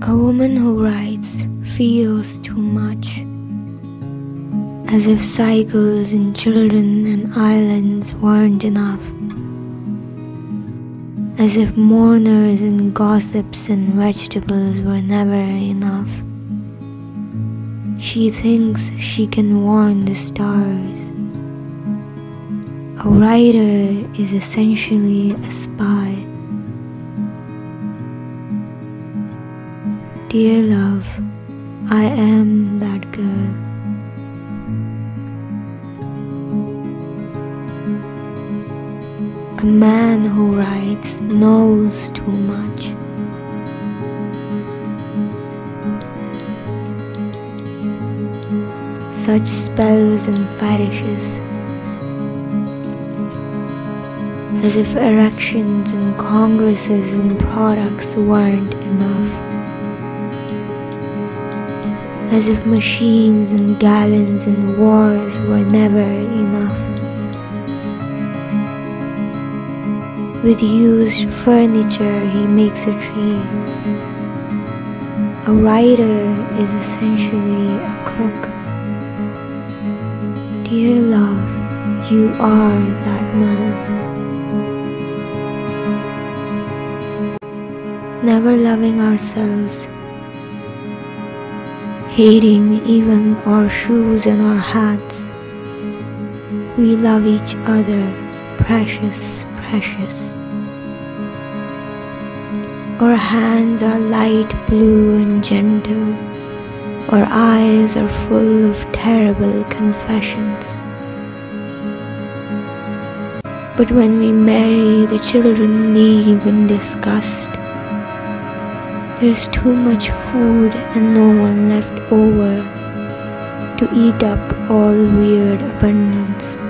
A woman who writes feels too much, as if cycles and children and islands weren't enough, as if mourners and gossips and vegetables were never enough. She thinks she can warn the stars. A writer is essentially a spy. Dear love, I am that girl. A man who writes knows too much. Such spells and fetishes, as if erections and congresses and products weren't enough, as if machines and gallons and wars were never enough. With used furniture he makes a tree. A writer is essentially a crook. Dear love, you are that man. Never loving ourselves, hating even our shoes and our hats. We love each other, precious, precious. Our hands are light blue and gentle. Our eyes are full of terrible confessions. But when we marry, the children leave in disgust. There's too much food and no one left over to eat up all weird abundance.